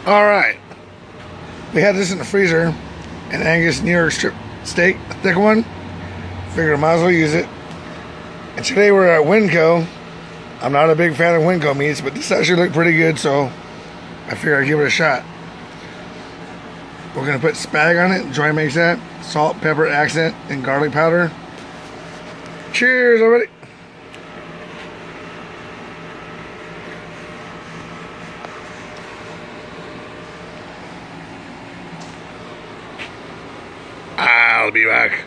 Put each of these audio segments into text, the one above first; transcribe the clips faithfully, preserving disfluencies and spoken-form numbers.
Alright. We had this in the freezer. An Angus New York strip steak, a thick one. Figured I might as well use it. And today we're at Winco. I'm not a big fan of Winco meats, but this actually looked pretty good, so I figured I'd give it a shot. We're going to put spag on it. Joy makes that. Salt, pepper, accent, and garlic powder. Cheers, everybody. I'll be back.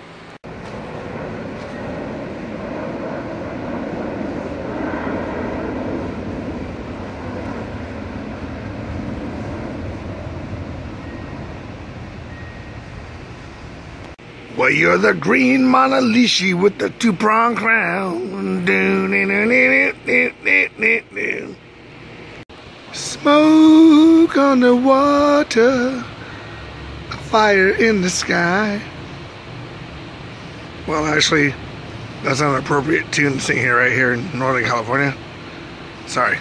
Well, you're the green Mona Lisa with the two-prong crown. Smoke on the water, a fire in the sky. Well, actually, that's not an appropriate tune to sing here, right here in Northern California. Sorry.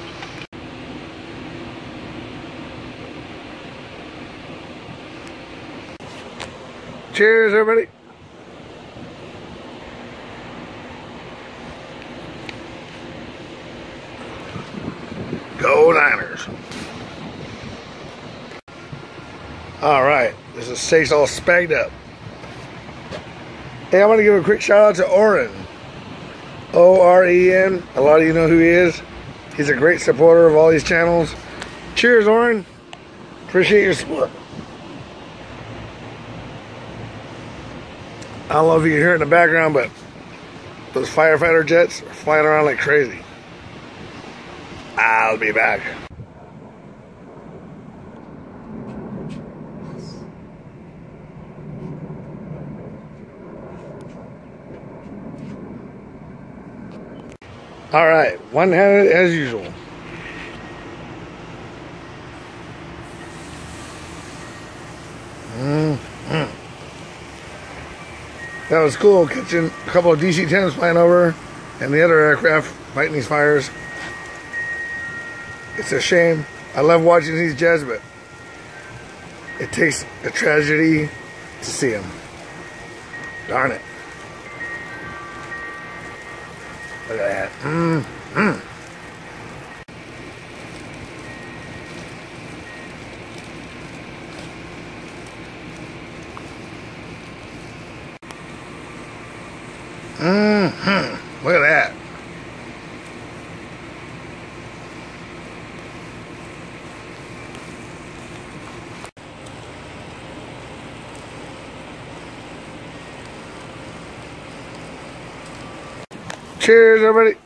Cheers, everybody. Go Niners. All right, this is steak's all spagged up. Hey, I want to give a quick shout out to Oren. O R E N. A lot of you know who he is. He's a great supporter of all these channels. Cheers, Oren. Appreciate your support. I don't know if you can hear it in the background, but those firefighter jets are flying around like crazy. I'll be back. All right, one-handed as usual. Mm-hmm. That was cool, catching a couple of D C tens flying over and the other aircraft fighting these fires. It's a shame. I love watching these jets, but it takes a tragedy to see them. Darn it. Look at that. Mm-hmm. Mm-hmm. Look at that. Cheers, everybody.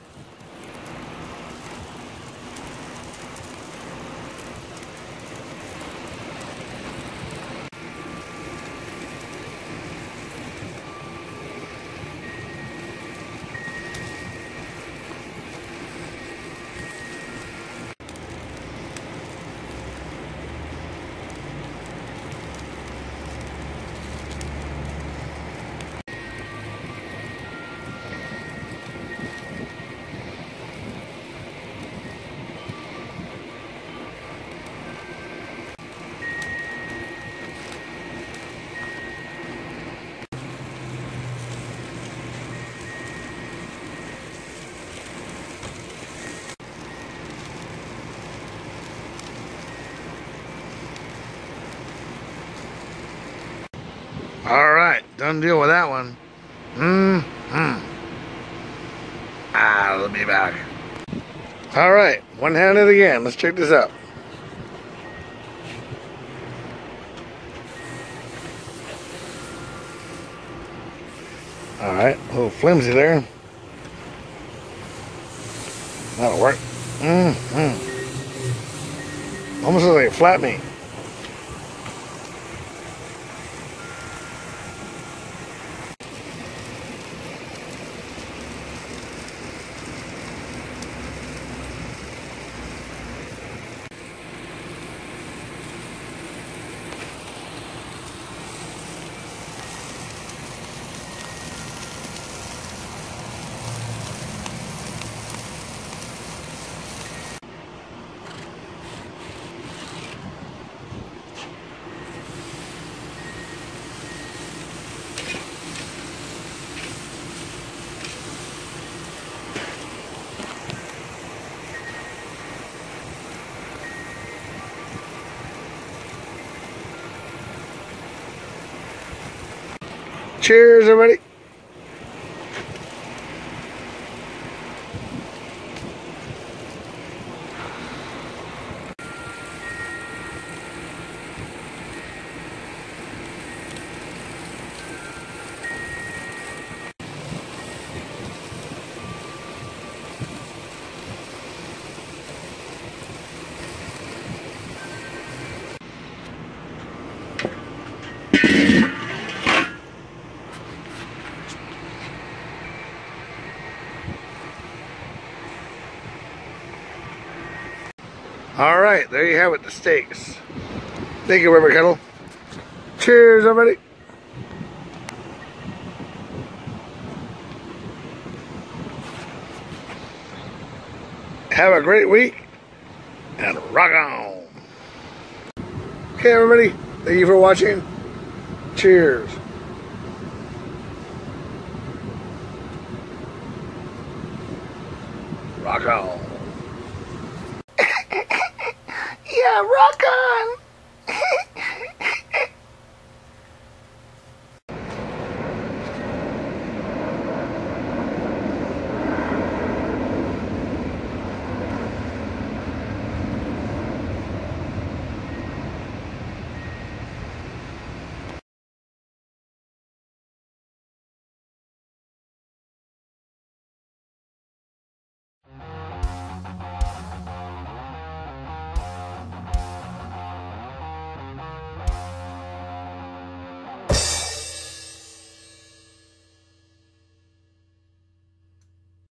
All right, done deal with that one. Mm-hmm. I'll be back. All right, one-handed again. Let's check this out. All right, a little flimsy there. That'll work. Mm-hmm. Almost looks like flat meat. Cheers, everybody. All right, there you have it, the steaks. Thank you, River Kettle. Cheers, everybody. Have a great week and rock on. Okay, everybody, thank you for watching. Cheers. Rock on. Yeah, rock on.